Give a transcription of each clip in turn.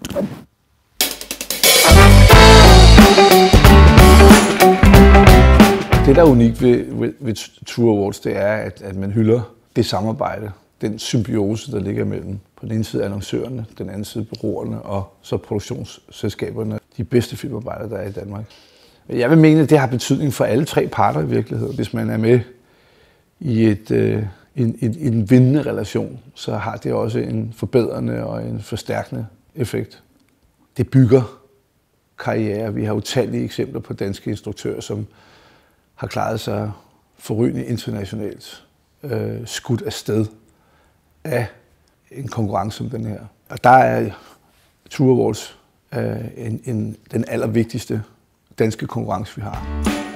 Det, der er unikt ved True Awards, det er, at man hylder det samarbejde, den symbiose, der ligger mellem på den ene side annoncørerne, den anden side bureauerne og så produktionsselskaberne, de bedste filmarbejdere, der er i Danmark. Jeg vil mene, at det har betydning for alle tre parter i virkeligheden. Hvis man er med i en vindende relation, så har det også en forbedrende og en forstærkende effekt. Det bygger karriere. Vi har utallige eksempler på danske instruktører, som har klaret sig forrygende internationalt, skudt afsted af en konkurrence som den her. Og der er True Awards den allervigtigste danske konkurrence, vi har.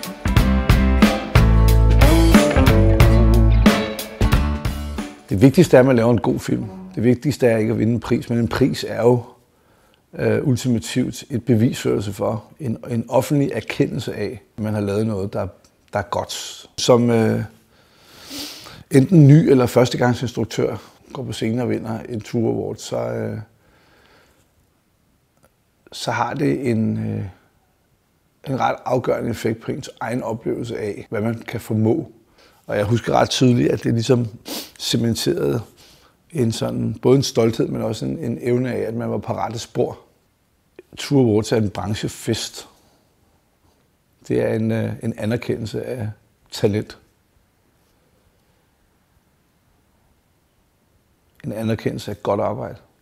Det vigtigste er, at man laver en god film. Det vigtigste er ikke at vinde en pris, men en pris er jo ultimativt et bevisførelse for en offentlig erkendelse af, at man har lavet noget, der er godt. Som enten ny eller førstegangsinstruktør går på scenen og vinder en True Award, så har det en ret afgørende effekt på ens egen oplevelse af, hvad man kan formå. Og jeg husker ret tydeligt, at det ligesom cementerede både en stolthed, men også en evne af, at man var på rette spor. True Awards er en branchefest. Det er en anerkendelse af talent. En anerkendelse af godt arbejde.